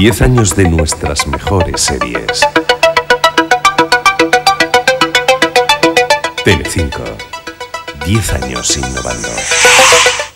10 años de nuestras mejores series. Telecinco. 10 años innovando.